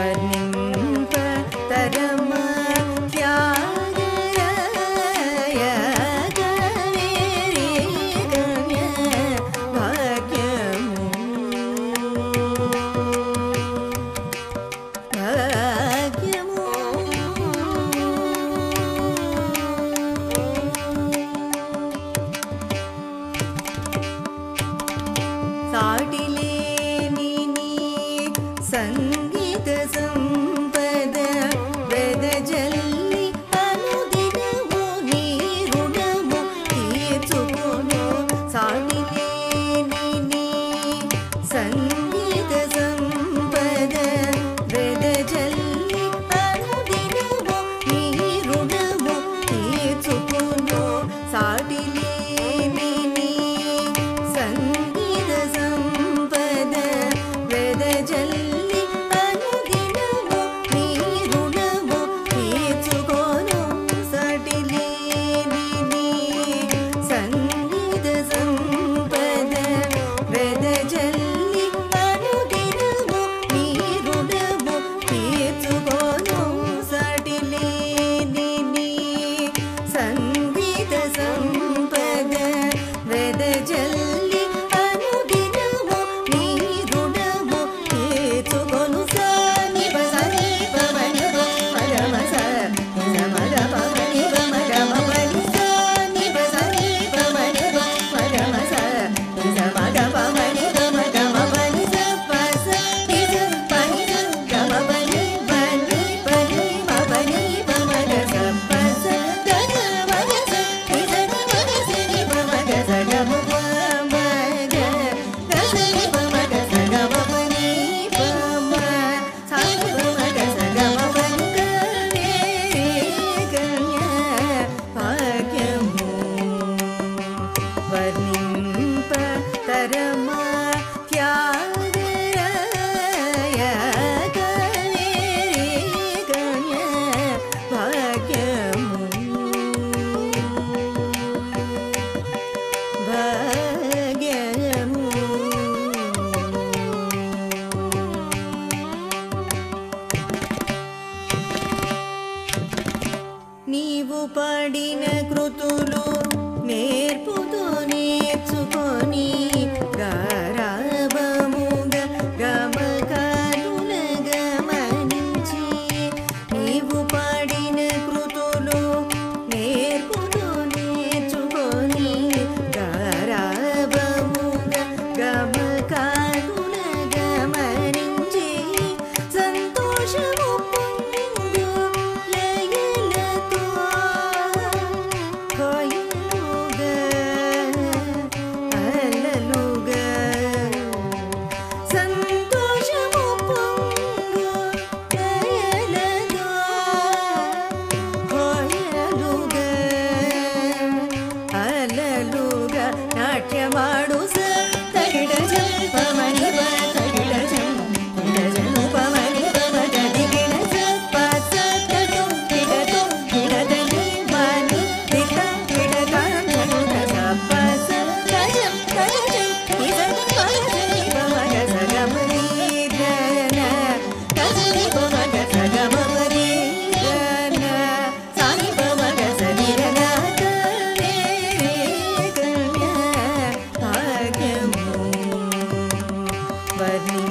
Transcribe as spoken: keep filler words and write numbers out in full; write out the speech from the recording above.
వర్ణింప తరమ త్యాగరాయ కవేరి కన్య భాగ్యము భాగ్యము సాటిలేని నీ సంగీత సంపద వెదజల్లి అనుదినము నీ రుణము తీర్చుకొను. సాటిలేని నీ సంగీత సంపద వెదజల్లి అనుదినము నీ రుణము తీర్చుకొను. సాటిలేని నీ సంగీత సంపద వెదజల్లి అనుదినము నీ రుణము తీర్చుకొను. సాటిలేని నీ సంగీత సంపద వెదజల్లి అనుదినము నీ రుణము తీర్చుకొను. సాటిలేని నీ సంగీత సంపద వెదజల్లి అనుదినము నీ రుణము తీర్చుకొను. సాని పసని పవని పరమ సమద పవని పమగమ పని సాని పసని పవని పరమ సమద పవని పమగమ పని సపస నిజ పని గమ పని పని పని పవని పమగ సపస గగ మగ నిజ మగ సిని పమగ సగమ పమగ గసని పమగ సగమ పని పమ సాని పమగ సగమ పని కవేరి కన్య భాగ్యము వర్ణింప తరమ త్యాగరాయ కవేరి కన్య భాగ్యము భాగ్యము నీవు పాడిన కృతులు నేర్పుతో నేర్చుకొని గారాబముగా గమకాలున గమనించి నీవు పాడిన కృతులు నేర్పుతో నేర్చుకొని గారాబముగా గమకాలున గమనించి సంతోషము పొందు లయలతో కోయలుగా అలలుగా సంతోషము పొందు లయలతో కోయలుగా అలలుగా నాట్యమాడు తగిడ జల్పమని తగిడ జల్ గిడజను పమని పమగ దిగిడ సపస గగం గిడతో గిడదని మని దిగ గిడగాను సపస గజం గజం నిజం పగని పమగ సగమని గన గజని పమగ సగమని గన సాని పమగ సనిరన కవేరి కన్య భాగ్యము వర్ణి